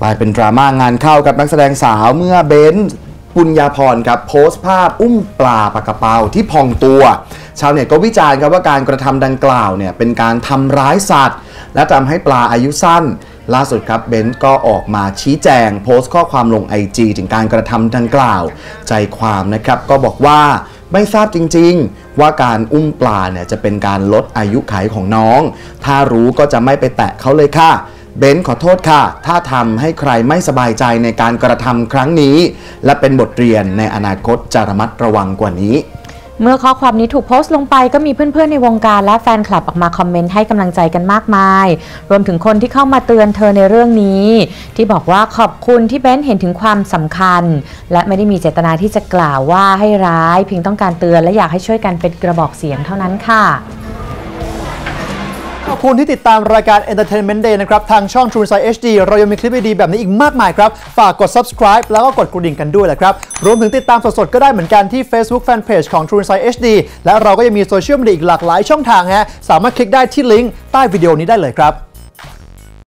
กลายเป็นดราม่างานเข้ากับนักแสดงสาวเมื่อเบนซ์ปุญญาพรครับโพสต์ภาพอุ้มปลาปากกระเป๋าที่พองตัวชาวเน็ตก็วิจารณ์ครับว่าการกระทำดังกล่าวเนี่ยเป็นการทำร้ายสัตว์และทำให้ปลาอายุสั้นล่าสุดครับเบนซ์ก็ออกมาชี้แจงโพสต์ข้อความลง IG ถึงการกระทำดังกล่าวใจความนะครับก็บอกว่าไม่ทราบจริงๆว่าการอุ้มปลาเนี่ยจะเป็นการลดอายุขัยของน้องถ้ารู้ก็จะไม่ไปแตะเขาเลยค่ะเบนซ์ขอโทษค่ะถ้าทำให้ใครไม่สบายใจในการกระทำครั้งนี้และเป็นบทเรียนในอนาคตจะระมัดระวังกว่านี้เมื่อข้อความนี้ถูกโพสต์ลงไปก็มีเพื่อนๆในวงการและแฟนคลับออกมาคอมเมนต์ให้กำลังใจกันมากมายรวมถึงคนที่เข้ามาเตือนเธอในเรื่องนี้ที่บอกว่าขอบคุณที่เบนซ์เห็นถึงความสำคัญและไม่ได้มีเจตนาที่จะกล่าวว่าให้ร้ายเพียงต้องการเตือนและอยากให้ช่วยกันเป็นกระบอกเสียงเท่านั้นค่ะขอบคุณที่ติดตามรายการ Entertainment Day นะครับทางช่อง True Insight HD เรายังมีคลิปดีๆแบบนี้อีกมากมายครับฝากกด subscribe แล้วก็กดกระดิ่งกันด้วยแหละครับรวมถึงติดตามสดๆก็ได้เหมือนกันที่ Facebook Fanpage ของ True Insight HD และเราก็ยังมีโซเชียลมีเดียอีกหลากหลายช่องทางฮะสามารถคลิกได้ที่ลิงก์ใต้วิดีโอนี้ได้เลยครับ